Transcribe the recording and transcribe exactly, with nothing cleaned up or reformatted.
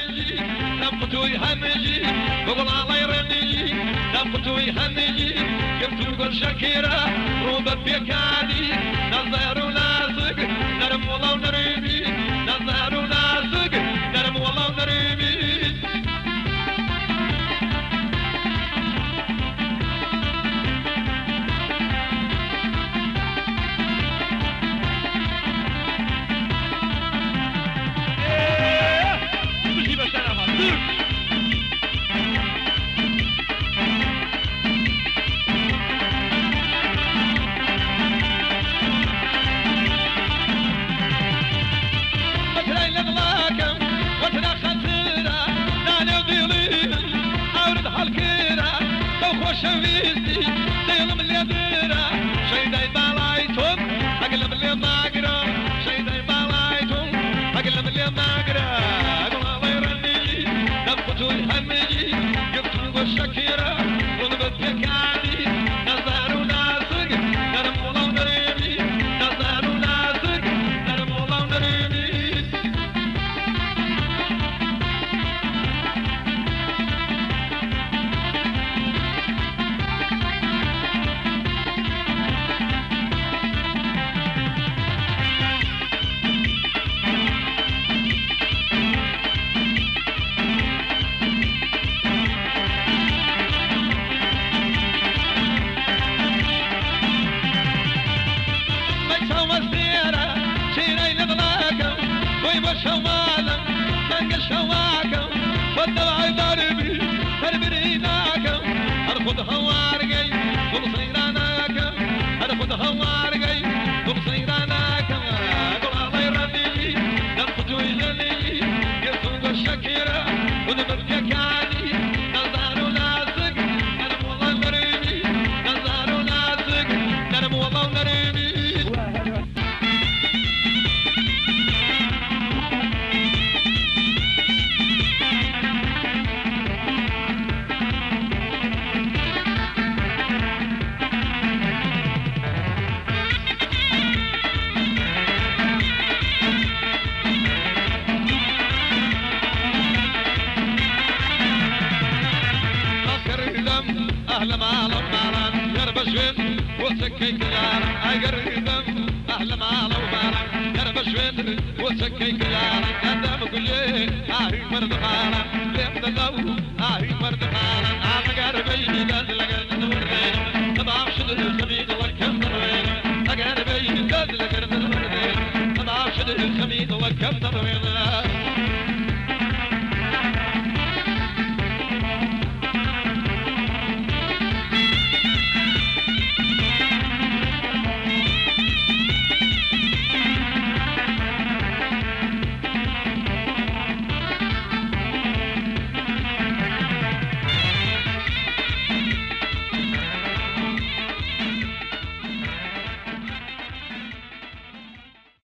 يهنجي نبقتو يهنجي قبل الله يرنجي نبقتو يهنجي كيف تقول شكيرة روبة بيكادي نظهر وناسق نرم والله ونريبي نظهر وناسق نرم والله ونريبي شويستي سيلم اللي درا شيداي بالايتهم اقلب اللي ماقرا شيداي بالايتهم اقلب اللي ماقرا اقول الله يرني نبقتو يهنجي قلت والشكيرة ونبت يكادي نزار وناسق نرم والله ونريبي نزار وناسق نرم والله ونريبي شوالا تنقل شواكم والدلع دربي تربريناكم ارخد هوارقي طول صيراناكم ارخد هوارقي طول صيراناكم اقول الله يرني نبقتو يجلي قلت الشكيرة ونبت يكادي نزار وناسق نرم والله نريبي نزار وناسق نرم والله نريبي أهلا مالا مالا يربى شويت وسكي كيارا أقرب أهلا مالا مالا يربى شويت وسكي كيارا قدام كل شيء أهي مرد مالا لم تلو